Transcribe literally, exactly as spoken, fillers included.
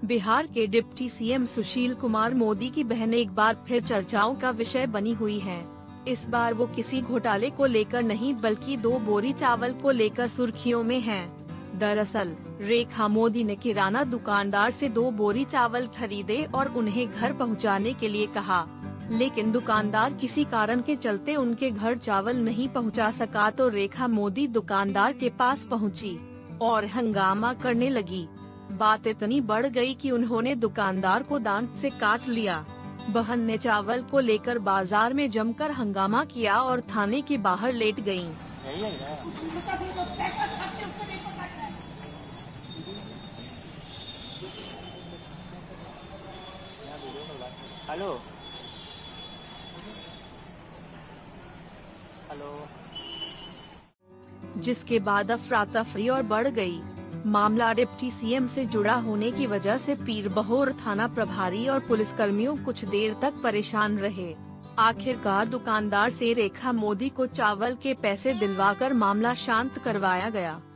बिहार के deputy CM Sushil Kumar Modi की बहन एक बार फिर चर्चाओं का विषय बनी हुई हैं। इस बार वो किसी घोटाले को लेकर नहीं बल्कि दो बोरी चावल को लेकर सुर्खियों में हैं। दरअसल रेखा मोदी ने किराना दुकानदार से दो बोरी चावल खरीदे और उन्हें घर पहुंचाने के लिए कहा, लेकिन दुकानदार किसी कारण के चलते उनके घर चावल नहीं पहुंचा सका तो रेखा मोदी दुकानदार के पास पहुंची और हंगामा करने लगी। बात इतनी बढ़ गई कि उन्होंने दुकानदार को दांत से काट लिया। बहन ने चावल को लेकर बाजार में जमकर हंगामा किया और थाने के बाहर लेट गयीं। हेलो हेलो जिसके बाद अफरा तफरी और बढ़ गई। मामला डिप्टी सीएम से जुड़ा होने की वजह से पीरबहोर थाना प्रभारी और पुलिसकर्मियों कुछ देर तक परेशान रहे। आखिरकार दुकानदार से रेखा मोदी को चावल के पैसे दिलवाकर मामला शांत करवाया गया।